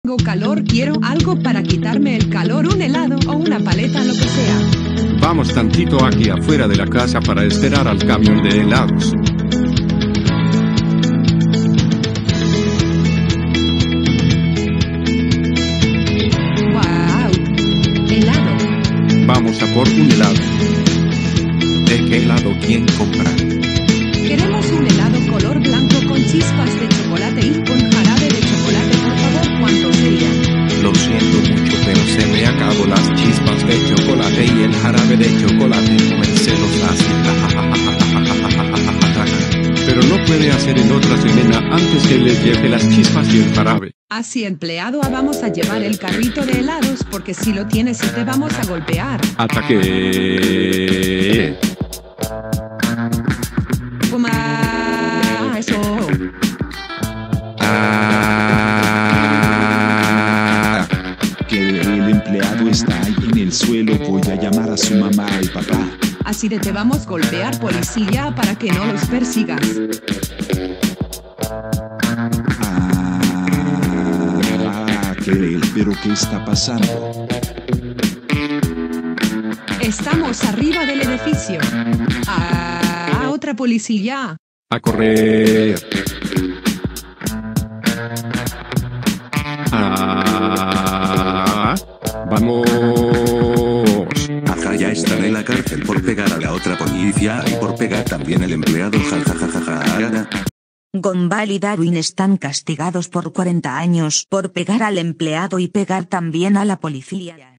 Tengo calor, quiero algo para quitarme el calor, un helado o una paleta, lo que sea. Vamos tantito aquí afuera de la casa para esperar al camión de helados. ¡Wow! Helado. Vamos a por un helado. ¿De qué helado quién compra? Queremos un helado color blanco con chispas de chocolate y con jarabe de chocolate, por favor, ¿cuánto sería? Lo siento mucho, pero se me acabó las chispas de chocolate y el jarabe de chocolate. Coménselos así. Pero no puede hacer en otra semana antes que les lleve las chispas y el jarabe. Así, empleado, vamos a llevar el carrito de helados porque si lo tienes te vamos a golpear. Ataque. Toma eso. Que el empleado está ahí en el suelo, voy a llamar a su mamá y papá. Así de te vamos a golpear, policía, para que no los persigas. ¿Pero qué está pasando? Estamos arriba del edificio. Otra policía. A correr. Vamos. Ajá, ya estaré en la cárcel por pegar a la otra policía y por pegar también al empleado, jajajaja. Gumball y Darwin están castigados por 40 años por pegar al empleado y pegar también a la policía.